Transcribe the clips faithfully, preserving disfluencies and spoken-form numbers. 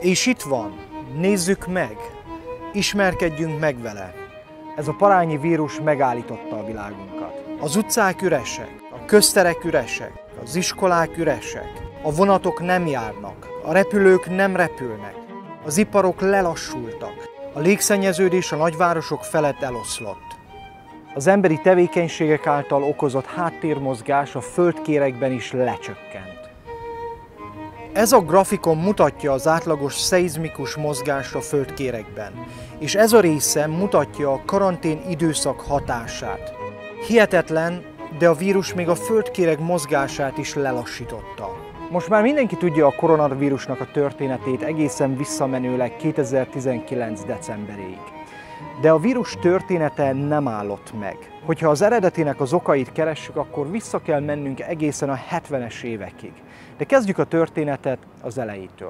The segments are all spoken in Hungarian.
És itt van, nézzük meg, ismerkedjünk meg vele. Ez a parányi vírus megállította a világunkat. Az utcák üresek, a közterek üresek, az iskolák üresek, a vonatok nem járnak, a repülők nem repülnek, az iparok lelassultak, a légszennyeződés a nagyvárosok felett eloszlott. Az emberi tevékenységek által okozott háttérmozgás a földkéregben is lecsökkent. Ez a grafikon mutatja az átlagos szeizmikus mozgást a földkéregben, és ez a része mutatja a karantén időszak hatását. Hihetetlen, de a vírus még a földkéreg mozgását is lelassította. Most már mindenki tudja a koronavírusnak a történetét egészen visszamenőleg kétezer-tizenkilenc decemberéig. De a vírus története nem állott meg. Hogyha az eredetének az okait keressük, akkor vissza kell mennünk egészen a hetvenes évekig. De kezdjük a történetet az elejétől.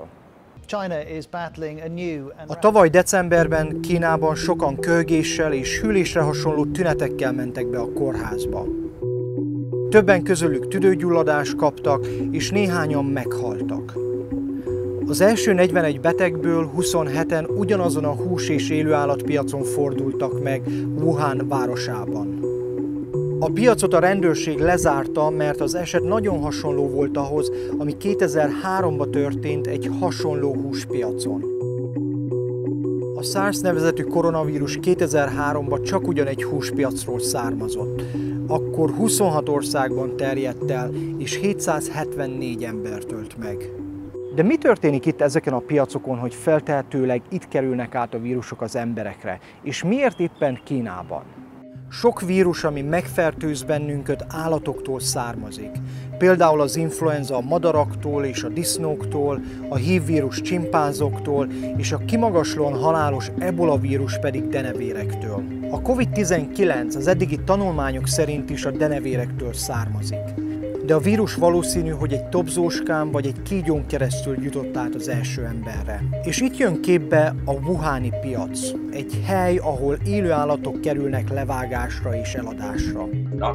A tavaly decemberben Kínában sokan kölgéssel és hűlésre hasonló tünetekkel mentek be a kórházba. Többen közülük tüdőgyulladást kaptak, és néhányan meghaltak. Az első negyvenegy betegből huszonheten ugyanazon a hús- és élőállatpiacon fordultak meg Wuhan városában. A piacot a rendőrség lezárta, mert az eset nagyon hasonló volt ahhoz, ami kétezer-háromban történt egy hasonló húspiacon. A SARS nevezetű koronavírus kétezer-háromban csak ugyan egy húspiacról származott. Akkor huszonhat országban terjedt el, és hétszázhetvennégy embert ölt meg. De mi történik itt ezeken a piacokon, hogy feltehetőleg itt kerülnek át a vírusok az emberekre, és miért éppen Kínában? Sok vírus, ami megfertőz bennünket, állatoktól származik. Például az influenza a madaraktól és a disznóktól, a hív vírus csimpánzoktól, és a kimagaslóan halálos ebola vírus pedig denevérektől. A kovid tizenkilenc az eddigi tanulmányok szerint is a denevérektől származik. De a vírus valószínű, hogy egy tobzóskán vagy egy kígyón keresztül jutott át az első emberre. És itt jön képbe a wuhani piac, egy hely, ahol élő állatok kerülnek levágásra és eladásra.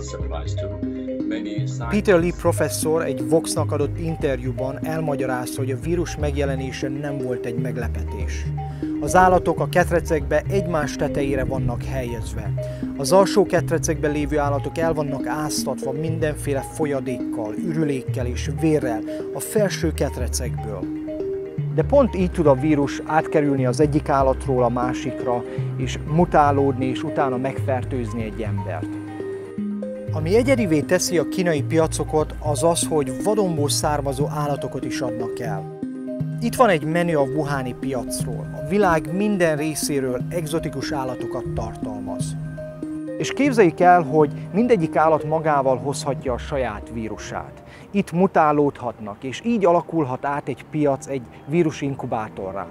Peter Lee professzor egy Voxnak adott interjúban elmagyarázta, hogy a vírus megjelenése nem volt egy meglepetés. Az állatok a ketrecekbe egymás tetejére vannak helyezve. Az alsó ketrecekben lévő állatok el vannak áztatva mindenféle folyadékkal, ürülékkel és vérrel a felső ketrecekből. De pont így tud a vírus átkerülni az egyik állatról a másikra, és mutálódni, és utána megfertőzni egy embert. Ami egyedivé teszi a kínai piacokat, az az, hogy vadonból származó állatokat is adnak el. Itt van egy menü a wuhani piacról. A világ minden részéről egzotikus állatokat tartalmaz. És képzeljük el, hogy mindegyik állat magával hozhatja a saját vírusát. Itt mutálódhatnak, és így alakulhat át egy piac egy vírus inkubátorrá.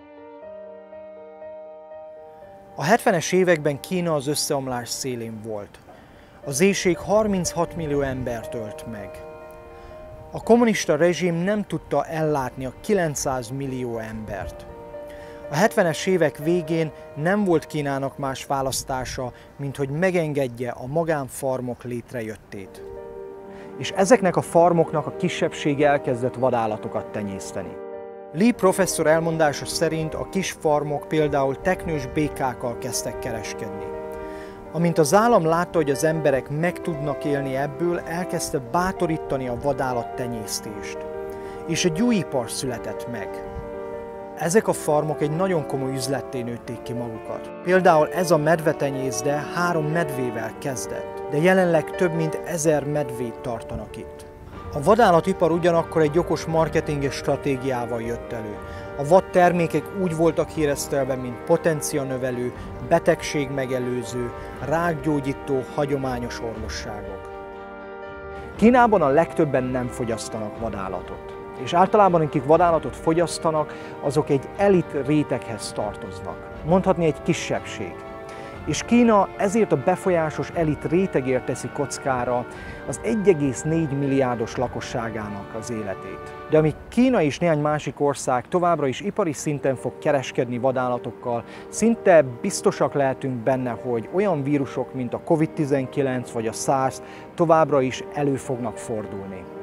A hetvenes években Kína az összeomlás szélén volt. Az éhség harminchat millió embert ölt meg. A kommunista rezsim nem tudta ellátni a kilencszáz millió embert. A hetvenes évek végén nem volt Kínának más választása, mint hogy megengedje a magánfarmok létrejöttét. És ezeknek a farmoknak a kisebbsége elkezdett vadállatokat tenyészteni. Lee professzor elmondása szerint a kis farmok például teknős békákkal kezdtek kereskedni. Amint az állam látta, hogy az emberek meg tudnak élni ebből, elkezdte bátorítani a vadállattenyésztést. És egy új ipar született meg. Ezek a farmok egy nagyon komoly üzletté nőtték ki magukat. Például ez a medvetenyészde három medvével kezdett, de jelenleg több mint ezer medvét tartanak itt. A vadállatipar ugyanakkor egy okos marketinges stratégiával jött elő. A vadtermékek úgy voltak híresztelve, mint potencianövelő, betegségmegelőző, rákgyógyító, hagyományos orvosságok. Kínában a legtöbben nem fogyasztanak vadállatot. És általában, akik vadállatot fogyasztanak, azok egy elit réteghez tartoznak. Mondhatni egy kisebbség. És Kína ezért a befolyásos elit rétegért teszi kockára az egy egész négy milliárdos lakosságának az életét. De amíg Kína és néhány másik ország továbbra is ipari szinten fog kereskedni vadállatokkal, szinte biztosak lehetünk benne, hogy olyan vírusok, mint a kovid tizenkilenc vagy a SARS továbbra is elő fognak fordulni.